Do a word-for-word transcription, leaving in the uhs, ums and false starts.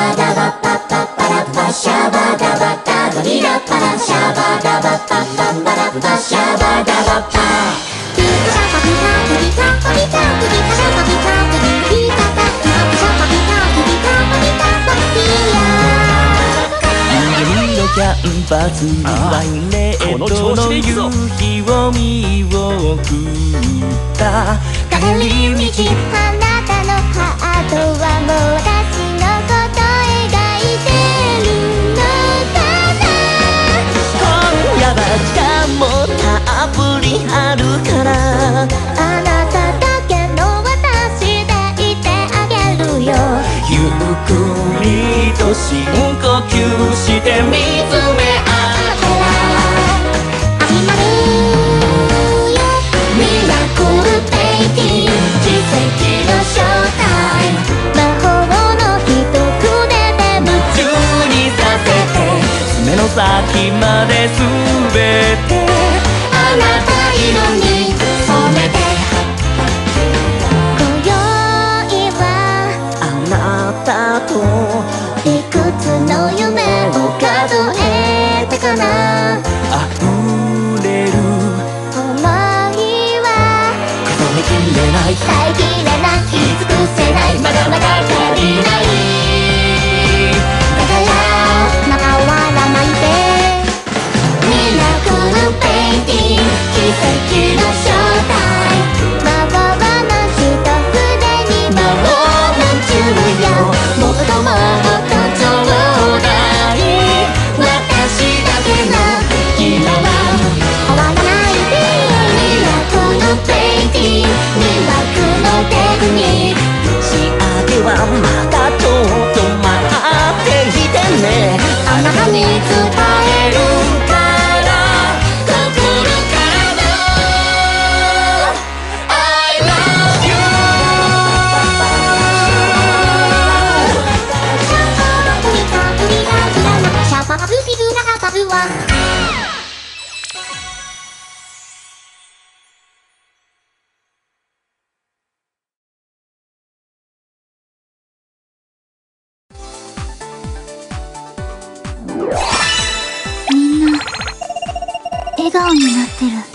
バダバッパッパッパラッパシャバダバッダドリラッパラシャバダバッパッパッパラッパシャバダバッパピカシャパピカピピカパピカピピカシャパピカピピピカパピカシャパピカピピカパピカパピヤ緑のキャンバスにワインレッドの夕日を見送った帰り道あなたのハートはもう私のこと描いてるのかな今夜は時間もたっぷりあるからあなただけの私でいてあげるよゆっくりと深呼吸して見つめ合ったら始まるよミラクルベイビー奇跡のショータイム魔法の一筆で夢中にさせて目の先まで全てあなた色に染めて今宵はあなたといくつの夢を数えたかな溢れる想いは数えきれない遮れない言い尽くせないまだまだ足りないだからまた笑わないでミラクルベイビー奇跡のショータイム魔法の一筆に魔法夢中よもっともっとちょうだい私だけの今は終わらないでミラクルベイビー魅惑のテクニック仕上げはまだちょっと待っていてねあなたに伝えるから心からの I love you シャパパプピグラパプワみんな笑顔になってる。